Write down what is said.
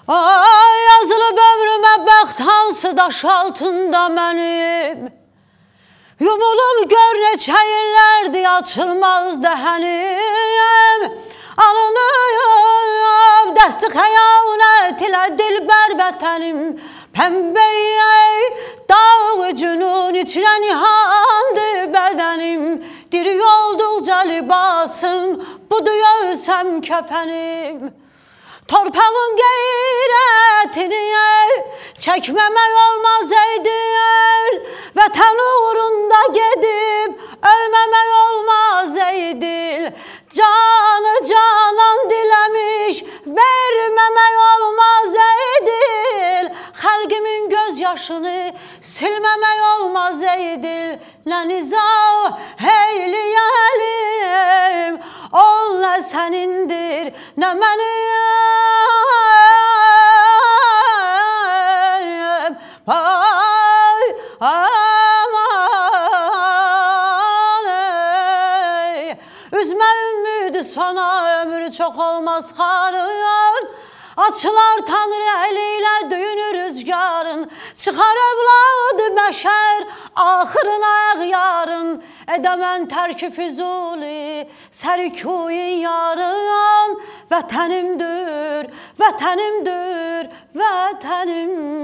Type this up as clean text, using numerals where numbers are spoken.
Ay, yazılıb ömrümə bəxt hansı daş altında mənim. Yumulub gör neçə illərdir açılmaz dəhənim. Alınıb dəsti xəyanət ilə dilbər vətənim. Pəmbəyək dağ cünun içrə nihandı bədənim. Diri olduqca libasım, budur görsəm kəfənim. Torpağın qeyrətini çəkməmək olmaz eydil. Vətən uğrunda gedib ölməmək olmaz eydil. Canı canan diləmiş verməmək olmaz eydil. Xalqimin göz yaşını silməmək olmaz eydil. Nə nizam eyləyəlim, ol nə sənindir, nə mənim. Ay, aman ey. Üzmə ümidi sona ömrü çox olmaz xarın. Açılar Tanrı əli ilə düyünü rüzgarın. Çıxar övladı bəşər axırına əğyarın. Edəmən tərki füzuli sərikuyi yarın. Vətənimdir, vətənimdir, vətənim.